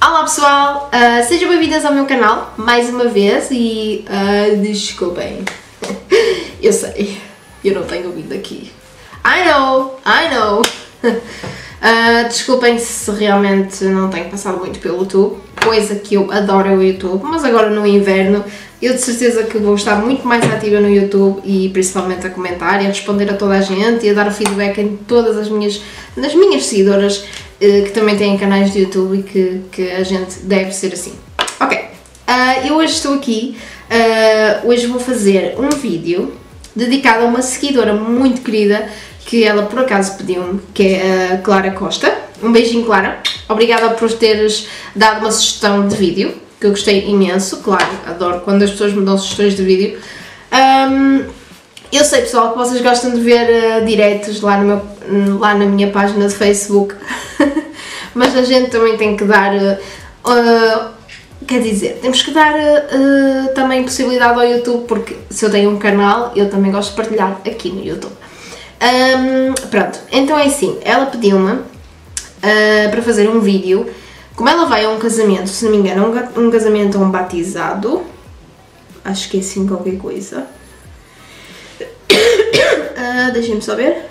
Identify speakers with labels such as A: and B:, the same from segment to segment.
A: Olá pessoal, sejam bem-vindas ao meu canal mais uma vez e desculpem, eu sei, eu não tenho vindo aqui, I know, desculpem se realmente não tenho passado muito pelo YouTube, coisa que eu adoro é o YouTube, mas agora no inverno eu de certeza que vou estar muito mais ativa no YouTube e principalmente a comentar e a responder a toda a gente e a dar o feedback em todas nas minhas seguidoras que também têm canais de YouTube e que a gente deve ser assim. Ok, eu hoje estou aqui, hoje vou fazer um vídeo dedicado a uma seguidora muito querida que ela por acaso pediu-me, que é a Clara Costa. Um beijinho, Clara, obrigada por teres dado uma sugestão de vídeo, que eu gostei imenso, claro, adoro quando as pessoas me dão sugestões de vídeo. Eu sei, pessoal, que vocês gostam de ver diretos lá na minha página de Facebook, mas a gente também tem que dar, quer dizer, temos que dar também possibilidade ao YouTube, porque se eu tenho um canal, eu também gosto de partilhar aqui no YouTube. Pronto, então é assim, ela pediu-me para fazer um vídeo. Como ela vai a um casamento, se não me engano, um casamento a um batizado, acho que é assim qualquer coisa. Deixem-me só ver.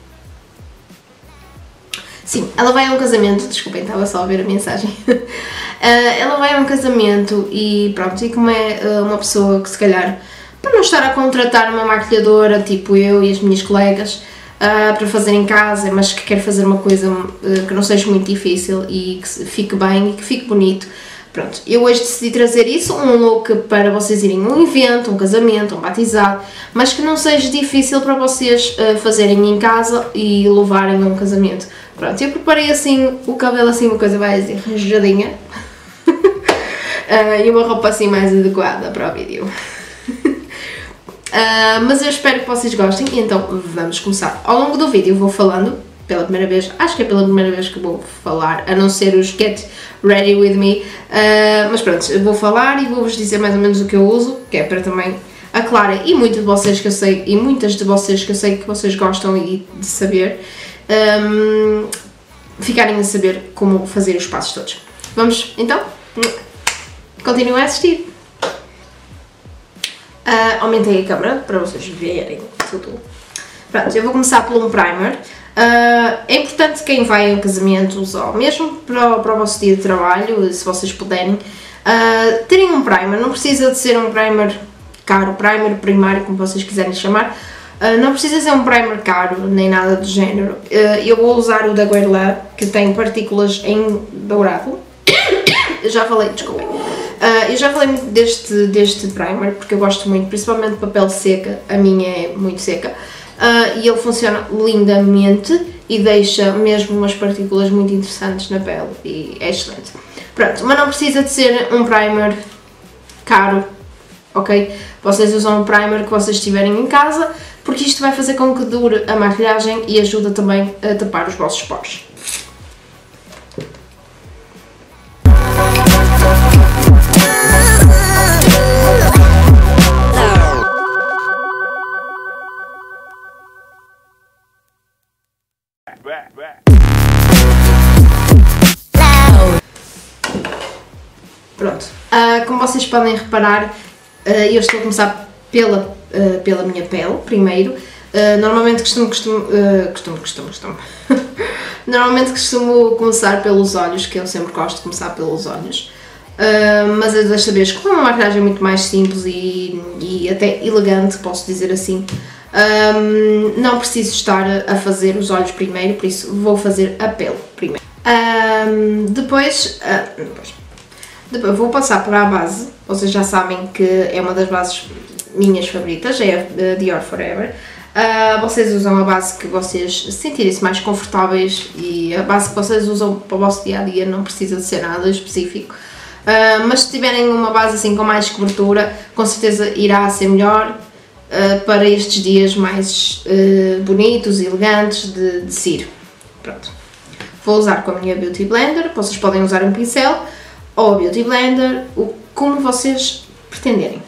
A: Sim, ela vai a um casamento, desculpem, estava só a ver a mensagem. Ela vai a um casamento e pronto, e como é uma pessoa que se calhar, para não estar a contratar uma maquilhadora, tipo eu e as minhas colegas, para fazer em casa, mas que quer fazer uma coisa que não seja muito difícil e que fique bem e que fique bonito. Pronto, eu hoje decidi trazer isso, um look para vocês irem a um evento, um casamento, um batizado, mas que não seja difícil para vocês fazerem em casa e levarem a um casamento. Pronto, eu preparei assim o cabelo, assim uma coisa mais arranjadinha e uma roupa assim mais adequada para o vídeo. Mas eu espero que vocês gostem, então vamos começar. Ao longo do vídeo vou falando, pela primeira vez, acho que é pela primeira vez que vou falar, a não ser os Get Ready With Me, mas pronto, eu vou falar e vou-vos dizer mais ou menos o que eu uso, que é para também a Clara e muitos de vocês que eu sei, e muitas de vocês que eu sei que vocês gostam e de saber, ficarem a saber como fazer os passos todos. Vamos então? Continuem a assistir. Aumentei a câmera para vocês verem tudo. Pronto, eu vou começar por um primer. É importante quem vai a casamentos ou mesmo para o vosso dia de trabalho, se vocês puderem, terem um primer. Não precisa de ser um primer caro, primer primário, como vocês quiserem chamar. Não precisa ser um primer caro, nem nada do género. Eu vou usar o da Guerlain, que tem partículas em dourado. Eu já falei, desculpem. Eu já falei muito deste primer, porque eu gosto muito, principalmente de papel seca, a minha é muito seca, e ele funciona lindamente e deixa mesmo umas partículas muito interessantes na pele e é excelente. Pronto, mas não precisa de ser um primer caro, ok? Vocês usam um primer que vocês tiverem em casa, porque isto vai fazer com que dure a maquilhagem e ajuda também a tapar os vossos poros. Pronto, como vocês podem reparar, eu estou a começar pela minha pele primeiro. Normalmente normalmente costumo começar pelos olhos, que eu sempre gosto de começar pelos olhos. Mas desta vez, como é uma maquilhagem muito mais simples e até elegante, posso dizer assim, não preciso estar a fazer os olhos primeiro, por isso vou fazer a pele primeiro. Depois vou passar para a base. Vocês já sabem que é uma das bases minhas favoritas, é a Dior Forever. Vocês usam a base que vocês sentirem-se mais confortáveis e a base que vocês usam para o vosso dia a dia não precisa de ser nada específico. Mas se tiverem uma base assim com mais cobertura, com certeza irá ser melhor para estes dias mais bonitos e elegantes de sair. Pronto. Vou usar com a minha Beauty Blender, vocês podem usar um pincel ou a Beauty Blender, como vocês pretenderem.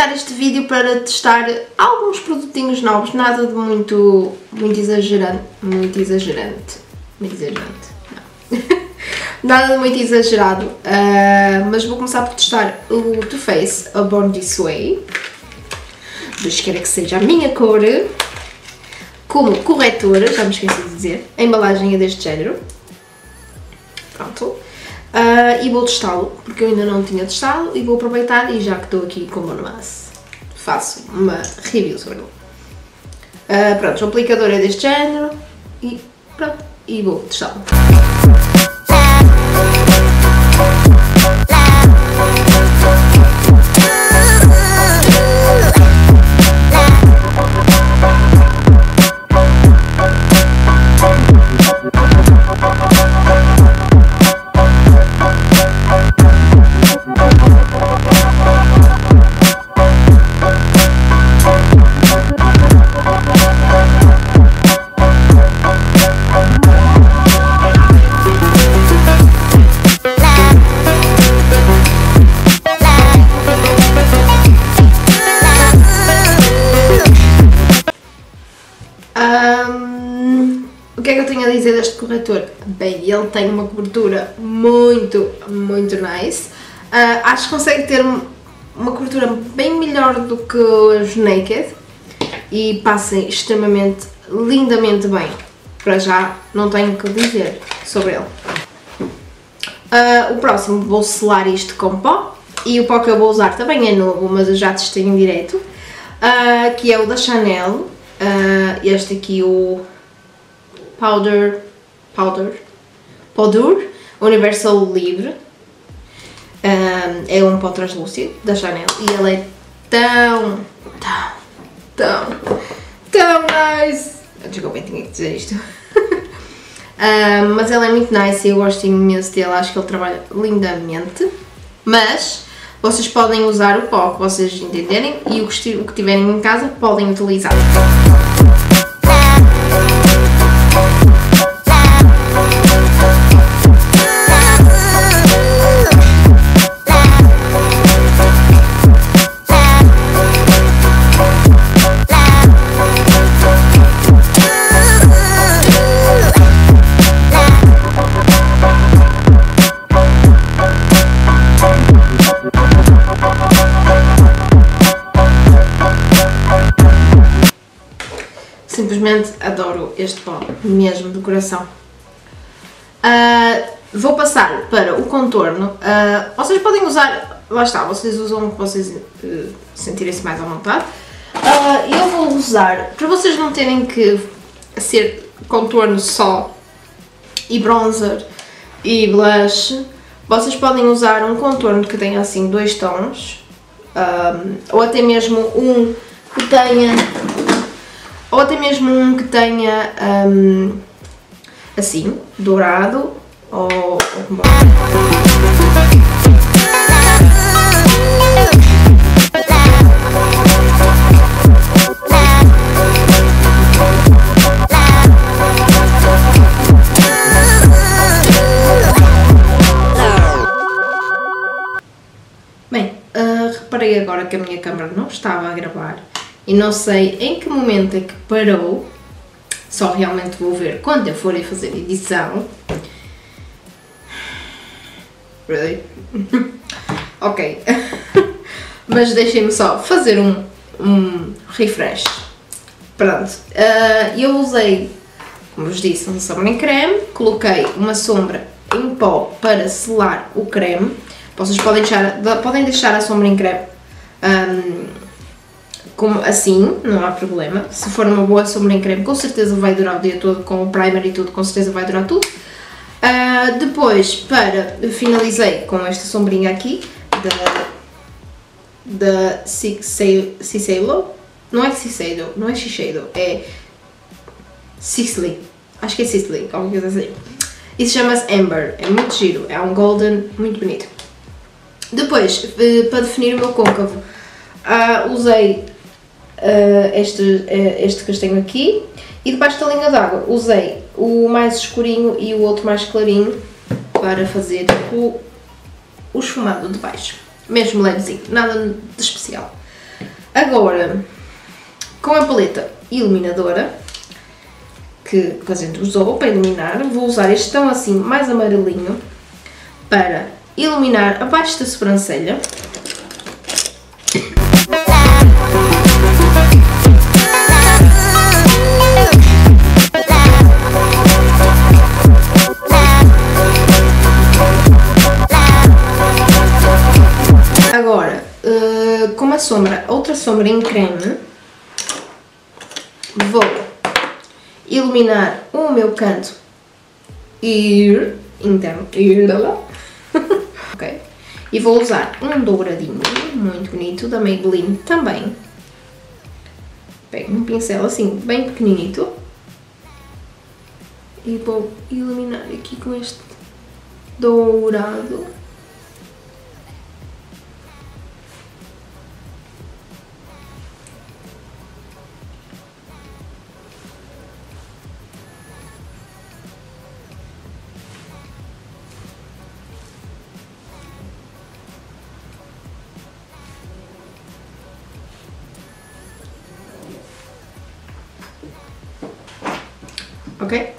A: aproveitar este vídeo para testar alguns produtinhos novos, nada de muito exagerante, não. Nada de muito exagerado, mas vou começar por testar o Too Faced A Born This Way, deixa que seja a minha cor, como corretora, já me esqueci de dizer, a embalagem é deste género, pronto. E vou testá-lo, porque eu ainda não tinha testado e vou aproveitar e já que estou aqui com o Monomass, faço uma review sobre ele. Pronto, o aplicador é deste género e pronto, e vou testá-lo. O que é que eu tenho a dizer deste corretor? Bem, ele tem uma cobertura muito nice. Acho que consegue ter uma cobertura bem melhor do que os Naked e passem extremamente, lindamente bem. Para já não tenho o que dizer sobre ele. O próximo vou selar isto com pó e o pó que eu vou usar também é novo, mas eu já testei em direto, que é o da Chanel. Este aqui, o Poudre Universal Libre, é um pó translúcido da Chanel e ele é tão nice. Desculpem, tinha que dizer isto. Mas ele é muito nice e eu gosto imenso dele, acho que ele trabalha lindamente. Mas vocês podem usar o pó que vocês entenderem e o que tiverem em casa podem utilizar. Simplesmente adoro este pó, mesmo do coração. Vou passar para o contorno. Vocês podem usar, lá está, vocês usam o que vocês sentirem-se mais à vontade. Eu vou usar, para vocês não terem que ser contorno só e bronzer e blush, vocês podem usar um contorno que tenha assim 2 tons, ou até mesmo um que tenha... assim, dourado ou bem, reparei agora que a minha câmera não estava a gravar. E não sei em que momento é que parou, só realmente vou ver quando eu for fazer edição. Really? Ok. Mas deixem-me só fazer um refresh. Pronto. Eu usei, como vos disse, uma sombra em creme, coloquei uma sombra em pó para selar o creme. Vocês podem deixar a sombra em creme como assim, não há problema. Se for uma boa sombra em creme, com certeza vai durar o dia todo, com o primer e tudo, com certeza vai durar tudo. Depois, finalizei com esta sombrinha aqui, da Shiseido. Não é Shiseido, não é Shiseido, é Sisley. Acho que é Sisley, alguma coisa assim. Isso chama-se Amber, é muito giro, é um golden muito bonito. Depois, para definir o meu côncavo, usei este castanho aqui e debaixo da linha d'água usei o mais escurinho e o outro mais clarinho para fazer o esfumado de baixo, mesmo levezinho, nada de especial. Agora, com a paleta iluminadora, que a gente usou para iluminar, vou usar este tão assim mais amarelinho para iluminar abaixo da sobrancelha. Agora, com uma sombra, outra sombra em creme, vou iluminar o meu canto interno, ok? E vou usar um douradinho muito bonito da Maybelline também. Pego um pincel assim bem pequenino e vou iluminar aqui com este dourado. Ok?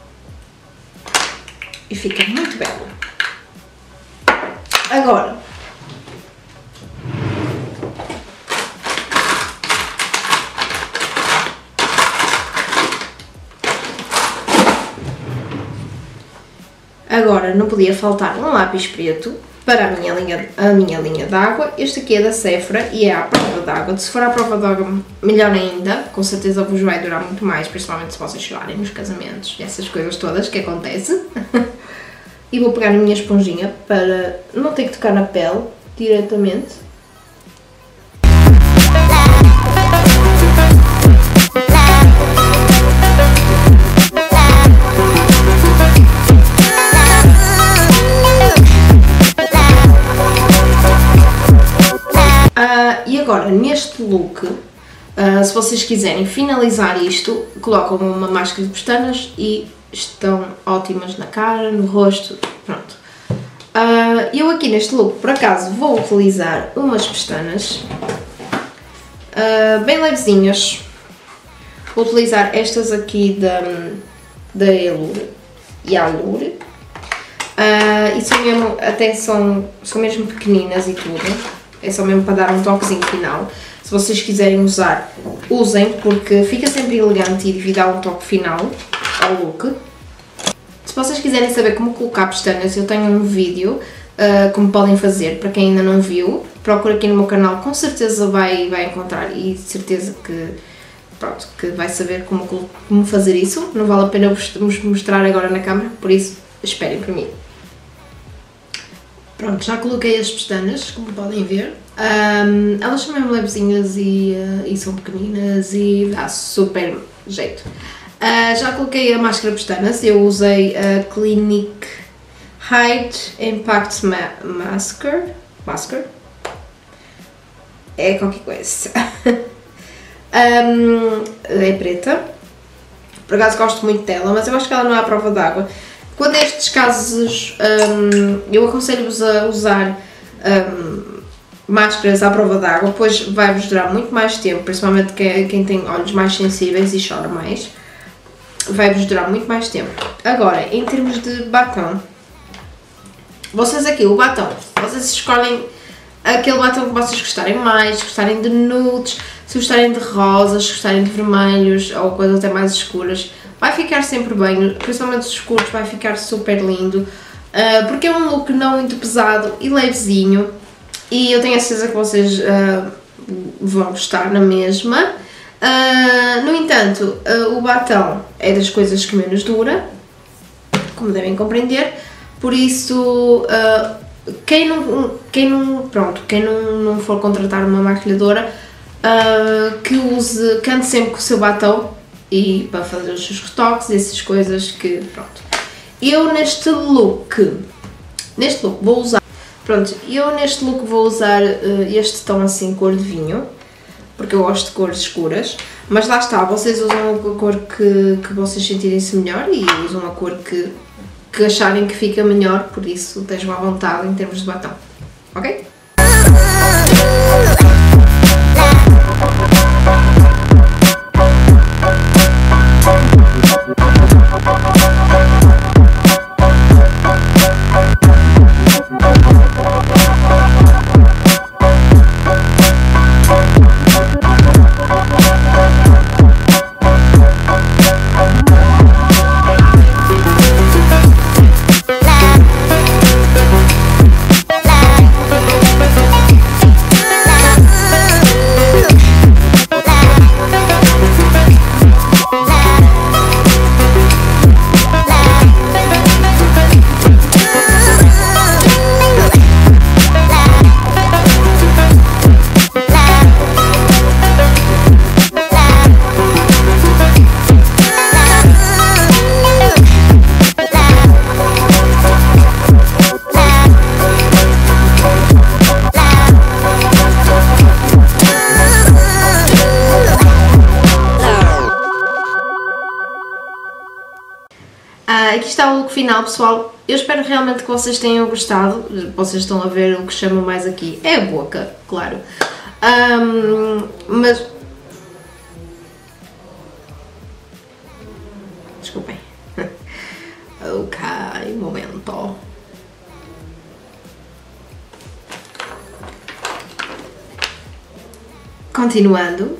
A: E fica muito belo. Agora, não podia faltar um lápis preto para a minha linha d'água. Este aqui é da Sephora e é à prova d'água. Se for à prova d'água, melhor ainda. Com certeza vos vai durar muito mais, principalmente se vocês chegarem nos casamentos e essas coisas todas que acontecem. E vou pegar a minha esponjinha para não ter que tocar na pele diretamente. E agora, neste look, se vocês quiserem finalizar isto, colocam uma máscara de pestanas e estão ótimas na cara, no rosto, pronto. Eu aqui neste look, por acaso, vou utilizar umas pestanas bem levezinhas. Vou utilizar estas aqui da Allure e Allure. E são mesmo, até são mesmo pequeninas e tudo. É só mesmo para dar um toquezinho final. Se vocês quiserem usar, usem, porque fica sempre elegante e dá um toque final ao look. Se vocês quiserem saber como colocar pestanas, eu tenho um vídeo como podem fazer, para quem ainda não viu. Procura aqui no meu canal, com certeza vai encontrar e de certeza que, pronto, que vai saber como fazer isso. Não vale a pena vos mostrar agora na câmera, por isso esperem por mim. Pronto, já coloquei as pestanas, como podem ver. Elas são mesmo levezinhas e são pequeninas e dá super jeito. Já coloquei a máscara de pestanas, eu usei a Clinique Height Impact Masker. É qualquer coisa. É preta. Por acaso gosto muito dela, mas eu acho que ela não é à prova d'água. Quando estes casos, eu aconselho-vos a usar máscaras à prova d'água, pois vai-vos durar muito mais tempo, principalmente quem tem olhos mais sensíveis e chora mais, vai-vos durar muito mais tempo. Agora, em termos de batom, vocês aqui, o batom, vocês escolhem aquele batom que vocês gostarem mais, gostarem de nudes, se gostarem de rosas, se gostarem de vermelhos ou coisas até mais escuras. Vai ficar sempre bem, principalmente os escuros, vai ficar super lindo, porque é um look não muito pesado e levezinho, e eu tenho a certeza que vocês vão gostar na mesma. No entanto, o batom é das coisas que menos dura, como devem compreender, por isso quem não for contratar uma maquilhadora, que ande sempre com o seu batom e para fazer os seus retoques e essas coisas que, pronto. Eu neste look vou usar, este tom assim cor de vinho, porque eu gosto de cores escuras, mas lá está, vocês usam a cor que vocês sentirem-se melhor e usam a cor que acharem que fica melhor, por isso estejam à vontade em termos de batom, ok? aqui está o look final, pessoal. Eu espero realmente que vocês tenham gostado. Vocês estão a ver o que chama mais aqui é a boca, claro. Mas... desculpem. Ok, momento. Continuando,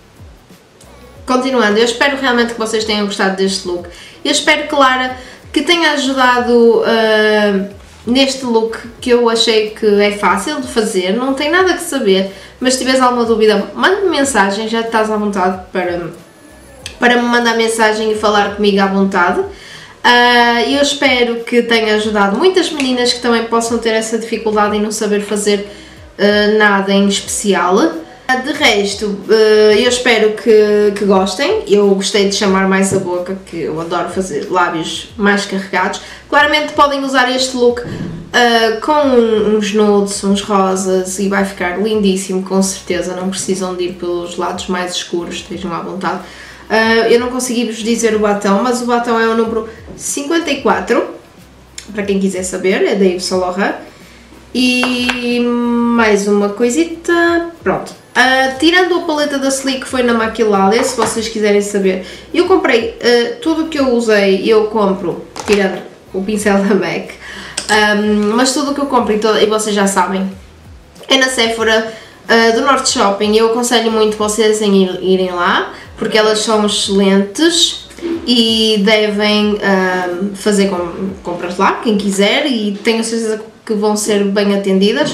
A: eu espero realmente que vocês tenham gostado deste look. Eu espero, Clara, que tenha ajudado neste look que eu achei que é fácil de fazer, não tem nada que saber, mas se tiveres alguma dúvida, manda-me mensagem, já estás à vontade para me mandar mensagem e falar comigo à vontade. Eu espero que tenha ajudado muitas meninas que também possam ter essa dificuldade em não saber fazer nada em especial. De resto, eu espero que gostem. Eu gostei de chamar mais a boca, que eu adoro fazer lábios mais carregados. Claramente podem usar este look com uns nudes, uns rosas e vai ficar lindíssimo, com certeza. Não precisam de ir pelos lados mais escuros, estejam à vontade. Eu não consegui vos dizer o batom, mas o batom é o número 54, para quem quiser saber, é da Yves Saint Laurent. E mais uma coisita, pronto. Tirando a paleta da Sleek, que foi na Maquilalia, se vocês quiserem saber, eu comprei tudo o que eu usei, eu compro, tirando o pincel da MAC, mas tudo o que eu compro, e vocês já sabem, é na Sephora do Norte Shopping. Eu aconselho muito vocês em irem lá, porque elas são excelentes e devem fazer compras lá, quem quiser, e tenho certeza que vão ser bem atendidas.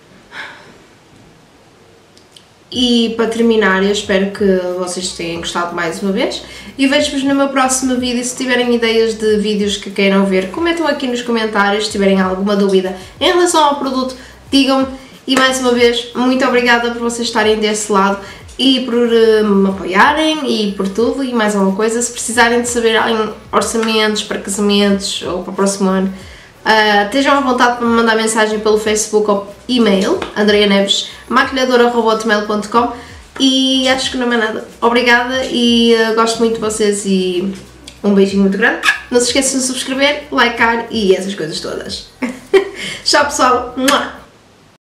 A: E para terminar, eu espero que vocês tenham gostado mais uma vez e vejo-vos no meu próximo vídeo. Se tiverem ideias de vídeos que queiram ver, comentam aqui nos comentários. Se tiverem alguma dúvida em relação ao produto, digam-me. E mais uma vez, muito obrigada por vocês estarem desse lado e por me apoiarem e por tudo e mais alguma coisa. Se precisarem de saber em orçamentos para casamentos ou para o próximo ano, estejam à vontade para me mandar mensagem pelo Facebook ou e-mail, andreaneves@maquilhadora@hotmail.com. E acho que não é nada. Obrigada e gosto muito de vocês e um beijinho muito grande. Não se esqueçam de subscrever, likear e essas coisas todas. Tchau, pessoal!